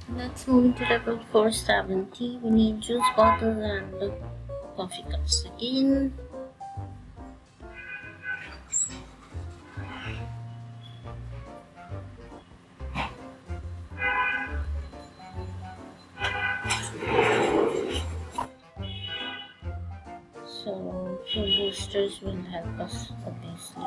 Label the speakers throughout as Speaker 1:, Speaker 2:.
Speaker 1: Let's move into level 470. We need juice bottles and coffee cups again. So, two boosters will help us obviously.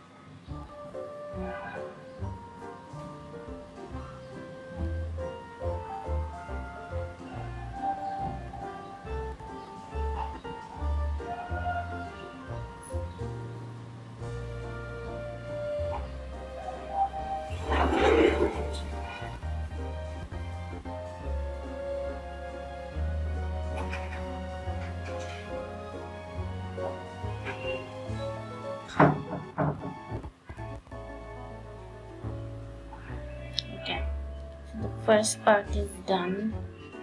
Speaker 1: Okay, so the first part is done.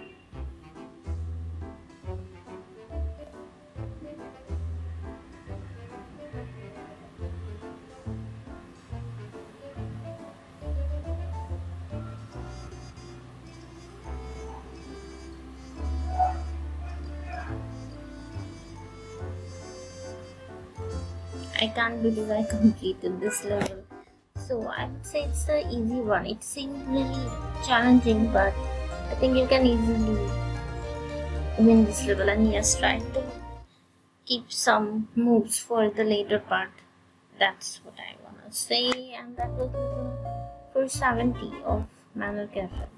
Speaker 1: I can't believe I completed this level. So I would say it's the easy one. It seems really challenging, but I think you can easily win this level. And yes, try to keep some moves for the later part. That's what I wanna say. And that was level 470 of Manor Cafe.